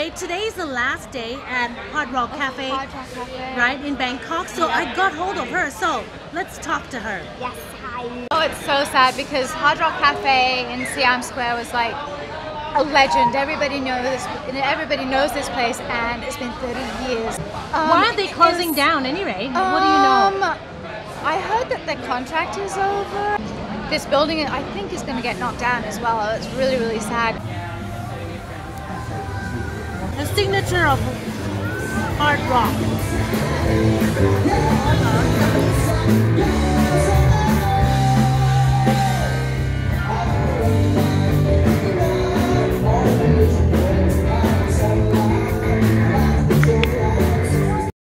Anyway, today is the last day at Hard Rock Cafe, Hard Rock Cafe. right, in Bangkok. So I got hold of her. So let's talk to her. Yes, hi. Oh, it's so sad because Hard Rock Cafe in Siam Square was like a legend. Everybody knows this place, and it's been 30 years. Why are they closing down anyway? What do you know? I heard that the contract is over. This building, I think, is going to get knocked down as well. It's really, really sad. The signature of Hard Rock.